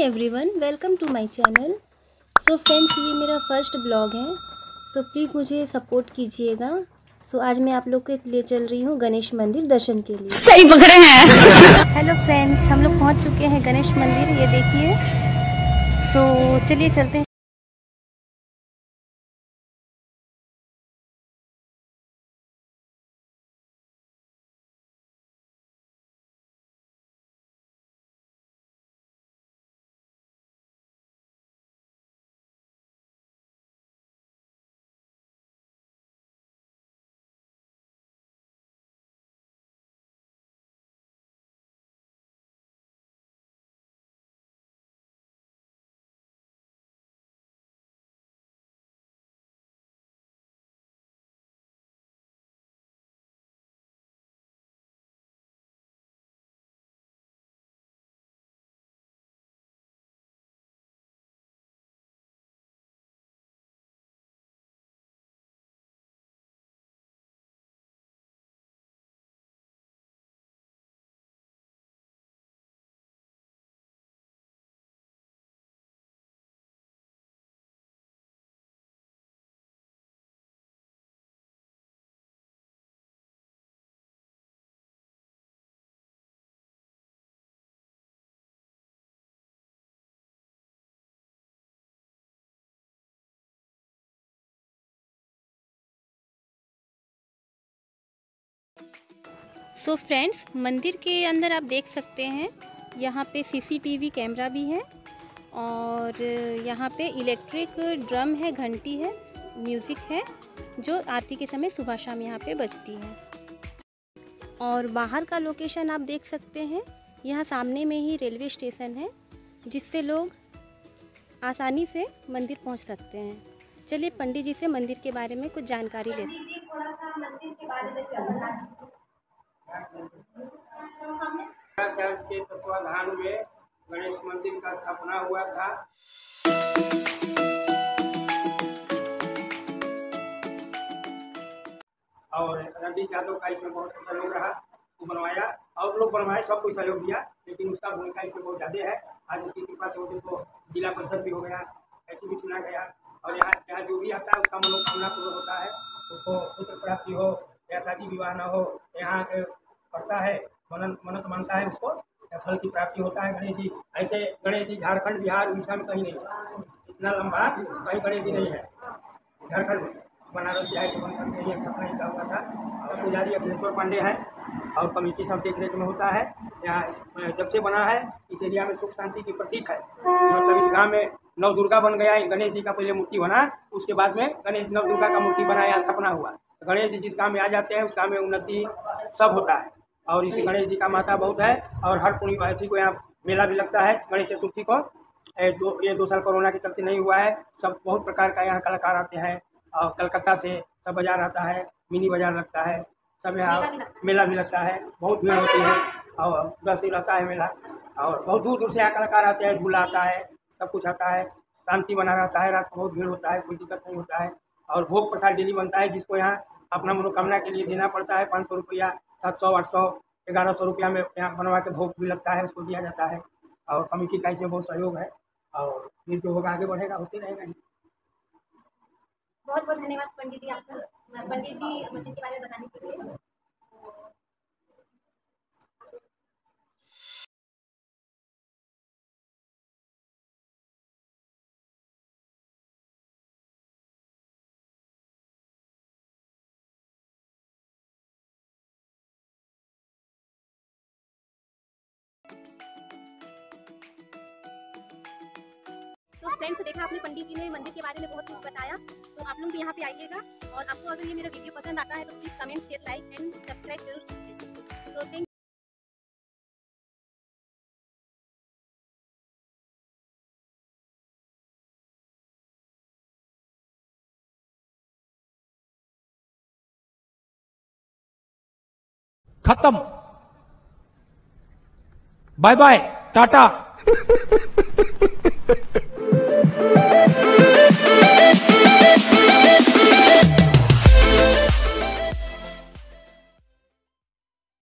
Everyone, welcome to my channel. So friends, ये मेरा first blog है, सो प्लीज़ मुझे सपोर्ट कीजिएगा। सो आज मैं आप लोग के लिए चल रही हूँ गणेश मंदिर दर्शन के लिए। सही पकड़े हैं। हेलो फ्रेंड्स, हम लोग पहुँच चुके हैं गणेश मंदिर, ये देखिए। सो चलिए चलते हैं। सो फ्रेंड्स, मंदिर के अंदर आप देख सकते हैं, यहाँ पे सीसीटीवी कैमरा भी है और यहाँ पे इलेक्ट्रिक ड्रम है, घंटी है, म्यूज़िक है जो आरती के समय सुबह शाम यहाँ पे बजती है। और बाहर का लोकेशन आप देख सकते हैं, यहाँ सामने में ही रेलवे स्टेशन है जिससे लोग आसानी से मंदिर पहुँच सकते हैं। चलिए पंडित जी से मंदिर के बारे में कुछ जानकारी लेते हैं। थोड़ा सा मंदिर के बारे में चर्च के तत्वाधान में गणेश मंदिर का स्थापना हुआ था। और रणजीत यादव का इसमें बहुत सहयोग रहा, वो बनवाया और लोग बनवाए, सब कोई सहयोग दिया, लेकिन उसका भूमिका इसमें बहुत ज़्यादा है। आज उसकी कृपा से वो को जिला परिषद भी हो गया, ऐसी भी चुना गया और यहाँ जो भी आता है उसका मनोकामना पूर्ण होता है। उसको पुत्र प्राप्ति हो या शादी विवाह न हो, यहाँ करता है, मन्नत मानता है, उसको फल की प्राप्ति होता है। गणेश जी ऐसे गणेश जी झारखंड, बिहार, उड़ीसा में कहीं नहीं है, इतना लंबा कहीं गणेश जी नहीं है। झारखंड में बनारस से आए थे, बन करके ये सपना ही हुआ था। और पुजारी अखिलेश्वर पांडे है और कमेटी सब देख रेख में होता है। यहाँ जब से बना है इस एरिया में सुख शांति की प्रतीक है। मतलब इस गाँव में नव दुर्गा बन गया, गणेश जी का पहले मूर्ति बना, उसके बाद में गणेश नव दुर्गा का मूर्ति बनाया, स्थापना हुआ। गणेश जी जिस गाँव में आ जाते हैं उस गाँव में उन्नति सब होता है। और इसी गणेश जी का माता बहुत है और हर पूर्णिमासी को यहाँ मेला भी लगता है गणेश चतुर्थी को। ये 2 साल कोरोना के चलते नहीं हुआ है। सब बहुत प्रकार का यहाँ कलाकार आते हैं और कलकत्ता से सब बाजार आता है, मिनी बाजार लगता है, सब यहाँ मेला भी लगता है, बहुत भीड़ होती है और 10 दिन रहता है मेला। और बहुत दूर दूर से यहाँ कलाकार आते हैं, झूला आता है, सब कुछ आता है, शांति बना रहता है, रात को बहुत भीड़ होता है, कोई दिक्कत नहीं होता है। और भोग प्रसाद डेली बनता है, जिसको यहाँ अपना मनोकामना के लिए देना पड़ता है। 500 रुपया, 700, 800, 1100 रुपया में यहाँ बनवा के भोग भी लगता है, उसको दिया जाता है। और कमेटी का इसमें बहुत सहयोग है और फिर जो होगा आगे बढ़ेगा, होते रहेगा। बहुत बहुत धन्यवाद पंडित जी, आपका। पंडित जी मंदिर के बारे में बताने के लिए। तो फ्रेंड्स, देखा आपने, पंडित जी ने मंदिर के बारे में बहुत कुछ बताया। तो आप लोग भी यहाँ पे आइएगा और आपको अगर ये मेरा वीडियो पसंद आता है तो please comment, share, like and subscribe जरूर कीजिए। तो थैंक खत्म, बाय बाय, टाटा।